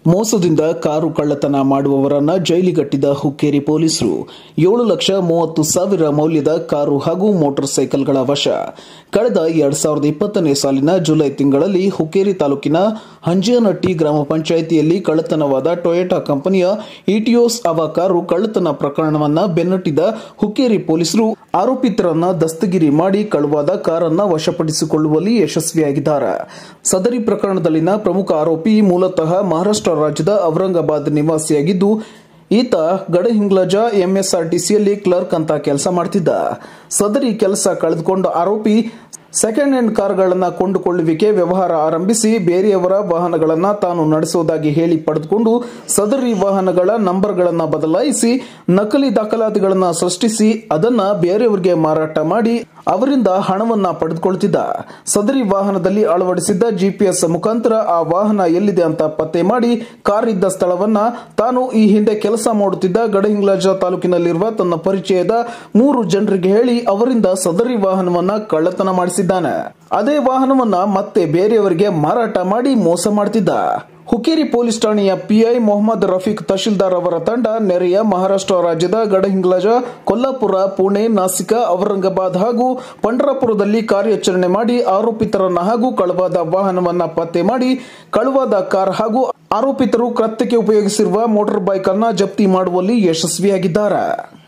ಮೋಸದಿಂದ ಕಾರು ಕಳ್ಳತನ ಮಾಡುವವರನ್ನ ಜೈಲಿಗಟ್ಟಿದ ಹುಕ್ಕೇರಿ ಪೊಲೀಸರು 7,30,000 ಮೌಲ್ಯದ ಕಾರು ಹಾಗೂ ಮೋಟಾರ್ ಸೈಕಲ್ಗಳ ವಶ. ಕಳೆದ 2020ನೇ ಸಾಲಿನ ಜುಲೈ ತಿಂಗಳಲ್ಲಿ ಹುಕ್ಕೇರಿ ತಾಲೂಕಿನ ಹಂಜನಟ್ಟಿ ಗ್ರಾಮ ಪಂಚಾಯಿತಿಯಲ್ಲಿ ಕಳ್ಳತನವಾದ ಟೊಯೋಟಾ ಕಂಪನಿಯ ಇಟಿಯೋಸ್ ಅವ ಕಾರು ಕಳ್ಳತನ ಪ್ರಕರಣವನ್ನು ಬೆನ್ನಟ್ಟಿದ ಹುಕ್ಕೇರಿ ಪೊಲೀಸರು ಆರೋಪಿತರನ್ನ ದಸ್ತಗಿರಿ ಮಾಡಿ ಕಳುವಾದ ಕಾರನ್ನ ವಶಪಡಿಸಿಕೊಳ್ಳುವಲ್ಲಿ ಯಶಸ್ವಿಯಾಗಿದ್ದಾರೆ. ಸದರಿ ಪ್ರಕರಣದಲ್ಲಿನ ಪ್ರಮುಖ ಆರೋಪಿ ಮೂಲತಃ ಮಹಾರಾಷ್ಟ್ರ ರಾಜ್ಯದ ಔರಂಗಾಬಾದ್ ನಿವಾಸಿಯಾಗಿದ್ದು, ಈತ ಗಡಹಿಂಗ್ಲಜ ಎಂಎಸ್ಆರ್ಟಿಸಿಯಲ್ಲಿ ಕ್ಲರ್ಕ್ ಅಂತ ಕೆಲಸ ಮಾಡ್ತಿದ್ದ. ಸದರಿ ಕೆಲಸ ಕಳೆದುಕೊಂಡ ಆರೋಪಿ ಸೆಕೆಂಡ್ ಹ್ಯಾಂಡ್ ಕಾರ್ಗಳನ್ನು ಕೊಂಡುಕೊಳ್ಳುವಿಕೆ ವ್ಯವಹಾರ ಆರಂಭಿಸಿ ಬೇರೆಯವರ ವಾಹನಗಳನ್ನು ತಾನು ನಡೆಸುವುದಾಗಿ ಹೇಳಿ ಪಡೆದುಕೊಂಡು ಸದರಿ ವಾಹನಗಳ ನಂಬರ್ಗಳನ್ನು ಬದಲಾಯಿಸಿ ನಕಲಿ ದಾಖಲಾತಿಗಳನ್ನು ಸೃಷ್ಟಿಸಿ ಅದನ್ನ ಬೇರೆಯವರಿಗೆ ಮಾರಾಟ ಮಾಡಿ ಅವರಿಂದ ಹಣವನ್ನ ಪಡೆದುಕೊಳ್ಳುತ್ತಿದ್ದ. ಸದರಿ ವಾಹನದಲ್ಲಿ ಅಳವಡಿಸಿದ್ದ ಜಿಪಿಎಸ್ ಮುಖಾಂತರ ಆ ವಾಹನ ಎಲ್ಲಿದೆ ಅಂತ ಪತ್ತೆ ಮಾಡಿ ಕಾರ್ ಇದ್ದ ಸ್ಥಳವನ್ನ ತಾನು ಈ ಹಿಂದೆ ಕೆಲಸ ಮಾಡುತ್ತಿದ್ದ ಗಡಹಿಂಗ್ಲಜ ತಾಲೂಕಿನಲ್ಲಿರುವ ತನ್ನ ಪರಿಚಯದ 3 ಜನರಿಗೆ ಹೇಳಿ ಅವರಿಂದ ಸದರಿ ವಾಹನವನ್ನ ಕಳ್ಳತನ ಮಾಡಿಸಿದ್ದಾನೆ. ಅದೇ ವಾಹನವನ್ನ ಮತ್ತೆ ಬೇರೆಯವರಿಗೆ ಮಾರಾಟ ಮಾಡಿ ಮೋಸ ಮಾಡ್ತಿದ್ದ. ಹುಕ್ಕೇರಿ ಪೊಲೀಸ್ ಠಾಣೆಯ ಪಿಐ ಮೊಹಮ್ಮದ್ ರಫೀಕ್ ತಹಶೀಲ್ದಾರ್ ಅವರ ತಂಡ ನೆರೆಯ ಮಹಾರಾಷ್ಟ್ರ ರಾಜ್ಯದ ಗಡಹಿಂಗ್ಲಜ, ಕೊಲ್ಲಾಪುರ, ಪುಣೆ, ನಾಸಿಕ, ಔರಂಗಾಬಾದ್ ಹಾಗೂ ಪಂಢರಪುರದಲ್ಲಿ ಕಾರ್ಯಾಚರಣೆ ಮಾಡಿ ಆರೋಪಿತರನ್ನ ಹಾಗೂ ಕಳುವಾದ ವಾಹನವನ್ನ ಪತ್ತೆ ಮಾಡಿ ಕಳುವಾದ ಕಾರ್ ಹಾಗೂ ಆರೋಪಿತರು ಕೃತ್ಯಕ್ಕೆ ಉಪಯೋಗಿಸಿರುವ ಮೋಟಾರ್ ಬೈಕ್ ಅನ್ನ ಜಪ್ತಿ ಮಾಡುವಲ್ಲಿ ಯಶಸ್ವಿಯಾಗಿದ್ದಾರೆ.